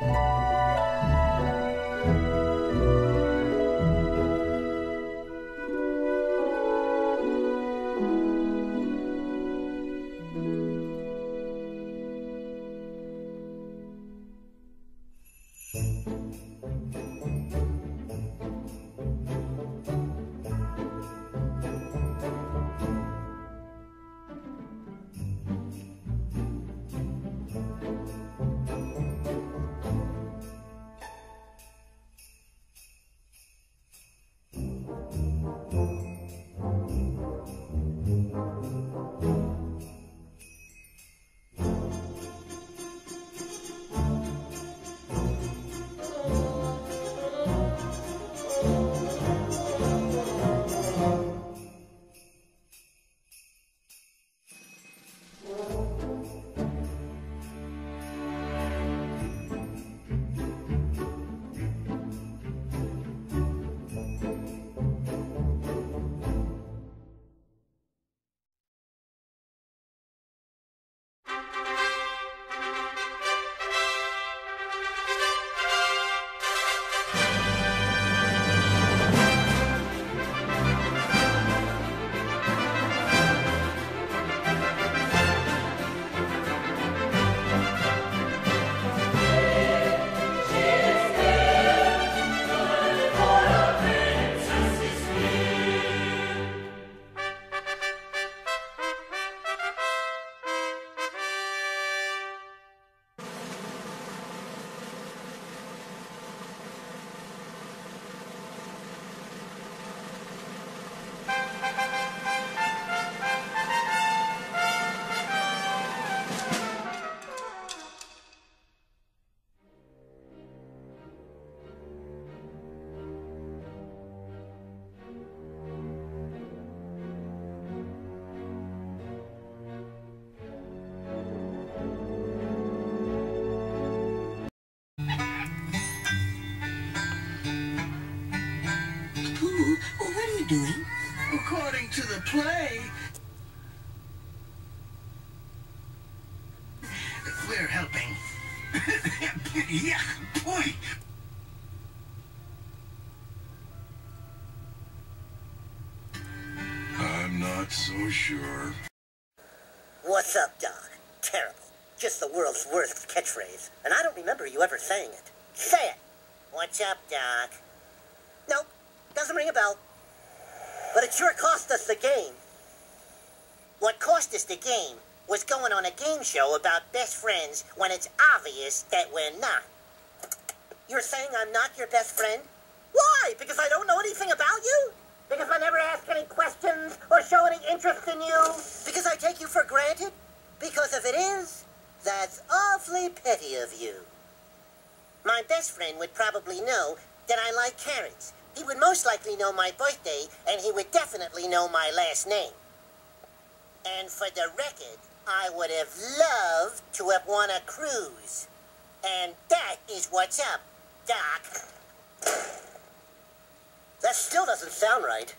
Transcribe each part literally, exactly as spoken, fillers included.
Pooh, what are you doing? According to the play, we're helping. Yeah, boy. I'm not so sure. What's up, Doc? Terrible. Just the world's worst catchphrase. And I don't remember you ever saying it. Say it. What's up, Doc? Nope. Doesn't ring a bell. But it sure cost us the game. What cost us the game was going on a game show about best friends when it's obvious that we're not. You're saying I'm not your best friend? Why? Because I don't know anything about you? Because I never ask any questions or show any interest in you? Because I take you for granted? Because if it is, that's awfully petty of you. My best friend would probably know that I like carrots. He would most likely know my birthday, and he would definitely know my last name. And for the record, I would have loved to have won a cruise. And that is what's up, Doc. That still doesn't sound right.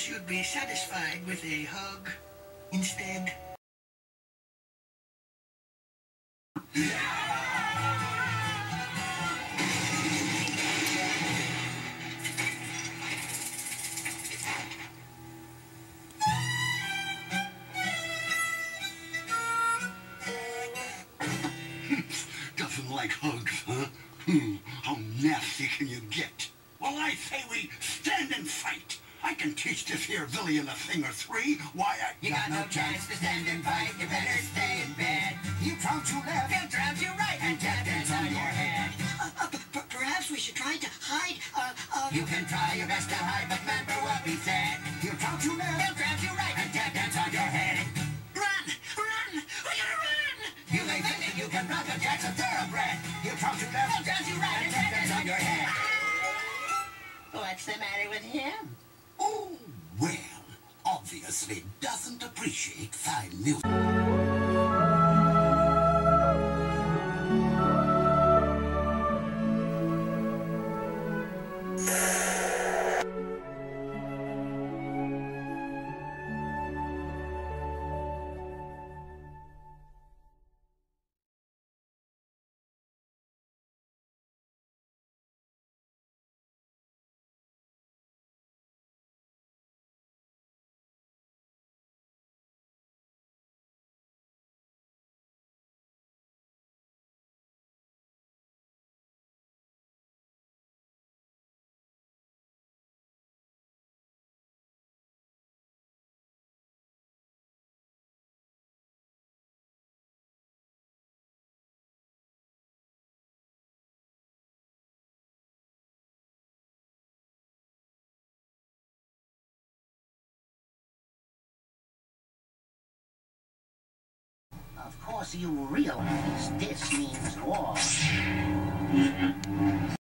suppose you'd be satisfied with a hug instead? Doesn't like hugs, huh? Hmm, how nasty can you get? Well, I say we stand and fight. I can teach this here villain a thing or three. Why, I... You got no chance to stand and fight. You better stay in bed. You prone to left, he'll drive you right, and tap dance on your head. Uh, uh, p- perhaps we should try to hide, uh, uh... You can try your best to hide, but remember what we said. You prone to left, he'll drive you right, and tap dance on your head. Run! Run! We gotta run! You may think that you can run, but Jack's a thoroughbred. You prone to left, he'll drive you right, and tap dance on your head. What's the matter with him? Oh, well, obviously doesn't appreciate fine music. Of course you realize this means war.